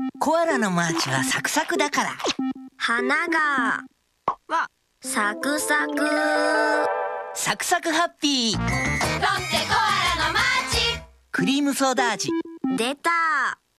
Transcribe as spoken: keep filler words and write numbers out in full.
コアラのマーチはサクサクだから。 花がわサクサク。 サクサクハッピー。 ロッテコアラのマーチ。 クリームソーダ味。 出た。